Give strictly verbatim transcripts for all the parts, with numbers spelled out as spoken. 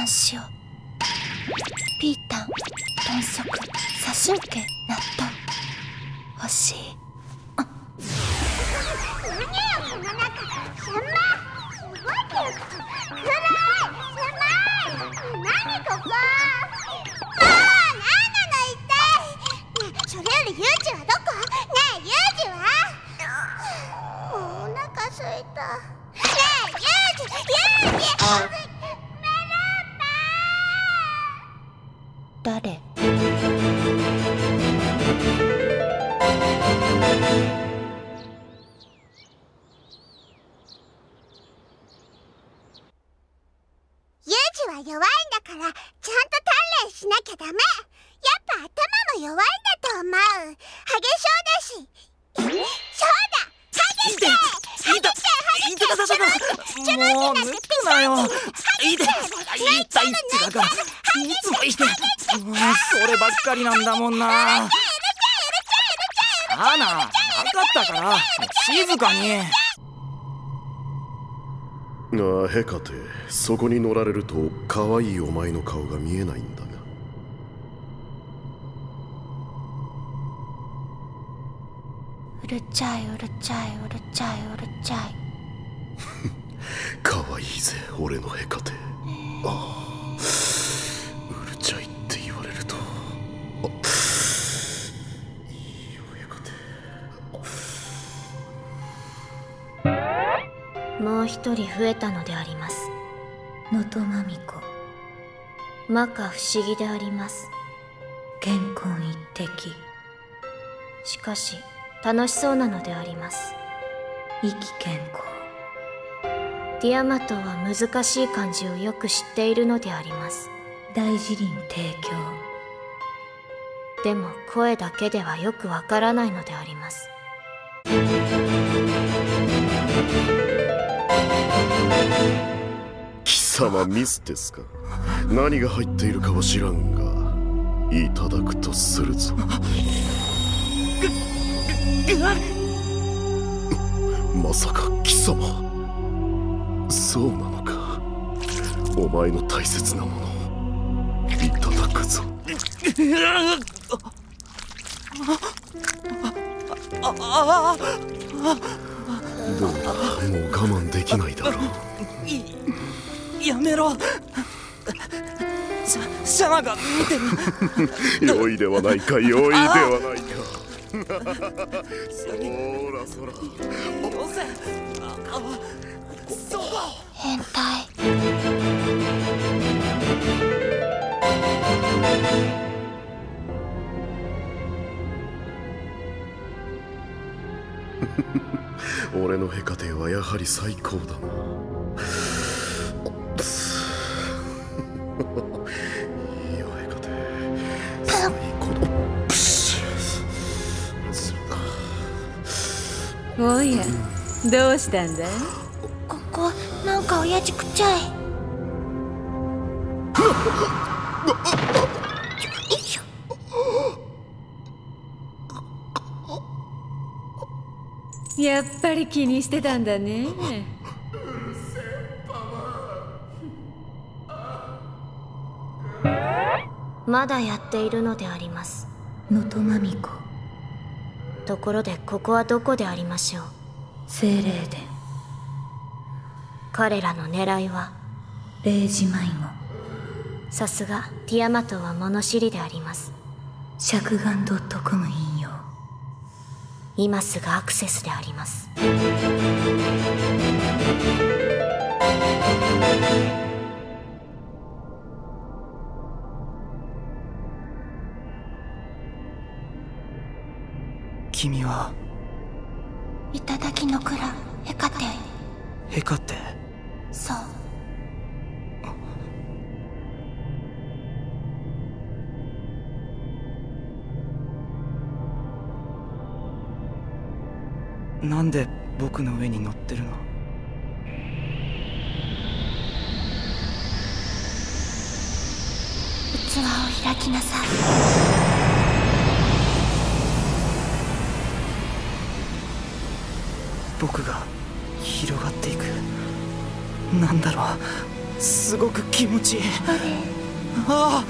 しよう。ピータン、豚足、左神経、納豆。欲しい。あっ。 何よこの中。すんま。すごいっていうか。暗い。狭い。何ここ。もう何なの一体。ねえ、それよりユージはどこ？ねえユージは？もうお腹すいた。ねえユージ、ユージ。 誰？ ユージは弱いんだからちゃんと鍛錬しなきゃダメ。やっぱ頭も弱いんだと思う。ハゲ症だし。そうだ、ハゲてハゲてハゲて痛い痛いもう抜くなよ。痛い痛いってだからいつも言ってもうそればっかりなんだもんな。アナ、分かったから静かに。 ああ、ヘカテ、そこに乗られると可愛いお前の顔が見えないんだが。 うるちゃいうるちゃいうるちゃいうるちゃい。 可愛いぜ俺のヘカテ。ああ、うるちゃいって言われると。あ、いいよヘカテ。 もう一人増えたのであります。能登まみこ。摩訶不思議であります。健康一滴。しかし楽しそうなのであります。意気健康。ティアマトは難しい漢字をよく知っているのであります。大辞林提供。でも声だけではよくわからないのであります。 貴様ミステスか。何が入っているかは知らんがいただくとするぞ。まさか貴様、そうなのか。お前の大切なものいただくぞ。どうだ、もう我慢できないだろう。 やめろ。シャシャナが見てる。 良いではないか、良いではないか。そらそら。 よせ。そこ。 変態。 俺のヘカテはやはり最高だな。いいよヘカテ、最高だ。 おや、どうしたんだい？ ここなんか親父くちゃい。 やっぱり気にしてたんだね。 まだやっているのであります。 能登まみこ。 ところでここはどこでありましょう？ 精霊殿。 彼らの狙いは霊児迷子。 さすがティアマトは物知りであります。 釈眼 .com 引用。 今すぐアクセスであります。 君はいただきの蔵ヘカテ。 ヘカテ。 そう。 なんで僕の上に乗ってるの？ 器を開きなさい。 僕が広がっていく。なんだろすごく気持ちいい。ああ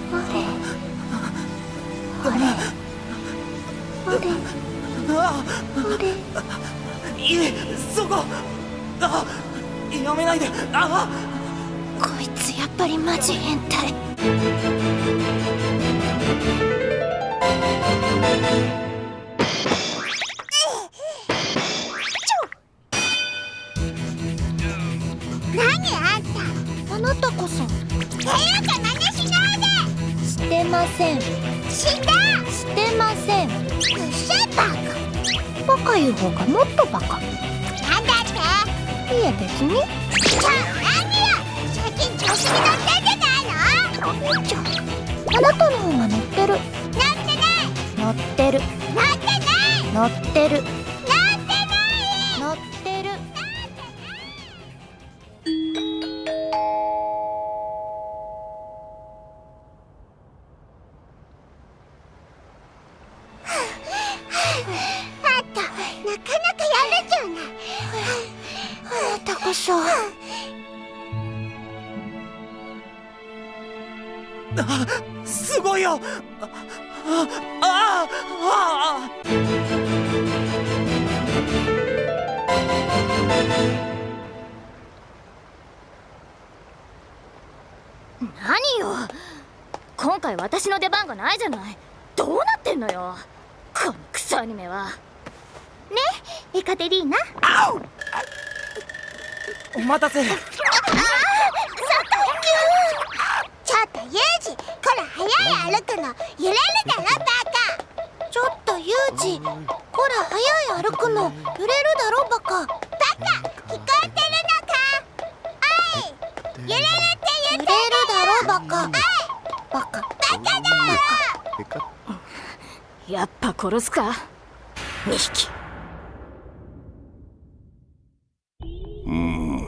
あれあれああれいいそこ。あやめないで。あこいつやっぱりマジ変態。 何あんた。 あなたこそ。 ていうか真似しないで。 してません。 したしてません。 うっせえバカ。 バカ言う方がもっとバカ。 なんだっていえ別に。 ちょ何よ、最近調子に乗ってんじゃないの。 ちょあなたの方が乗ってる。 乗ってない乗ってる。 乗ってない乗ってる。 乗ってない乗ってる。 あんた、なかなかやるじゃない。 あなたこそ。 あすごいよ。ああああ何よ、今回私の出番がないじゃない。どうなってんのよこのクソアニメは。ねエカテリーナ。 お待たせ。 ちょっとユージ、こら早い歩くの揺れるだろバカ。 ちょっとユージ、こら早い歩くの揺れるだろバカ。 バカ、聞こえてるのか。おい、揺れるって言って揺れるだろバカ。バカバカだよ。 やっぱ殺すかにひき。 うーん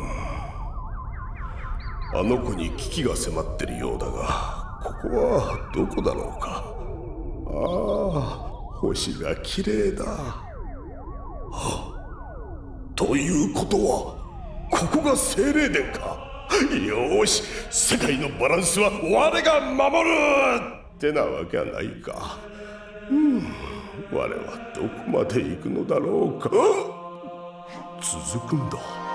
あの子に危機が迫ってるようだが、ここはどこだろうか。ああ、星が綺麗だ。はっということはここが精霊殿か。よーし、世界のバランスは我が守るってなわけはないか。うん我はどこまで行くのだろうか。続くんだ。